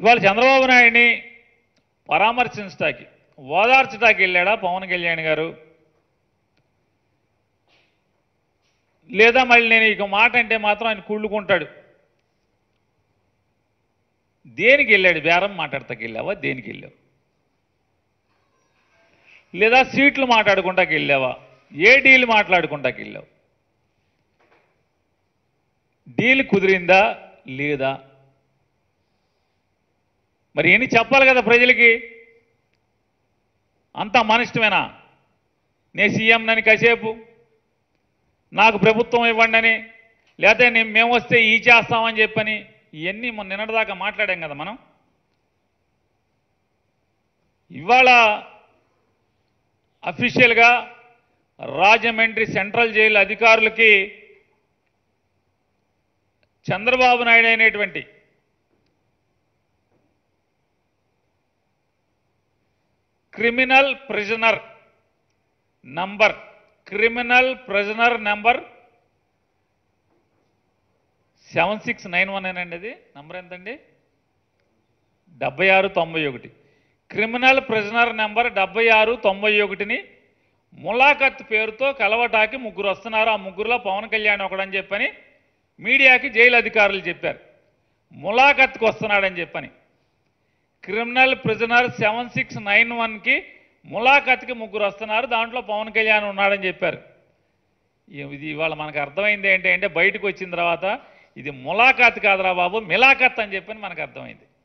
ఇవాళ చంద్రబాబు నాయుడిని పరామర్శించడానికి ఓదార్చడానికి వెళ్ళాడా పవన్ కళ్యాణ్ గారు? లేదా మళ్ళీ నేను ఇక మాట అంటే మాత్రం ఆయన కుళ్ళుకుంటాడు? దేనికి వెళ్ళాడు? బేరం మాట్లాడతాకి వెళ్ళావా? దేనికి వెళ్ళావు? లేదా సీట్లు మాట్లాడుకుంటాకి వెళ్ళావా? ఏ డీల్ మాట్లాడుకుంటాకి వెళ్ళావు? డీల్ కుదిరిందా లేదా? మరి ఎన్ని చెప్పాలి కదా ప్రజలకి? అంతా మన ఇష్టమేనా? నేను సీఎంనని కాసేపు నాకు ప్రభుత్వం ఇవ్వండి అని, లేకపోతే మేము వస్తే ఈ చేస్తామని చెప్పని, ఇవన్నీ మొన్న నిన్నటిదాకా మాట్లాడాం కదా మనం. ఇవాళ అఫీషియల్గా రాజమండ్రి సెంట్రల్ జైలు అధికారులకి చంద్రబాబు నాయుడు అయినటువంటి క్రిమినల్ ప్రిజనర్ నంబర్ 7691 అండి. అది నంబర్ ఎంతండి? 7691. క్రిమినల్ ప్రిజనర్ నెంబర్ 7691ని ములాఖత్ పేరుతో కలవటానికి ముగ్గురు వస్తున్నారు. ఆ ముగ్గురులో పవన్ కళ్యాణ్ ఒకడని చెప్పని మీడియాకి జైలు అధికారులు చెప్పారు. ములాఖత్కి వస్తున్నాడని చెప్పని. క్రిమినల్ ప్రిజనర్ 7691కి ములాఖత్కి ముగ్గురు వస్తున్నారు, దాంట్లో పవన్ కళ్యాణ్ ఉన్నాడని చెప్పారు. ఇది ఇవాళ మనకు అర్థమైంది ఏంటంటే బయటకు వచ్చిన తర్వాత ఇది ములాఖత్ కాదురా బాబు, మిలాఖత్ అని చెప్పని మనకు అర్థమైంది.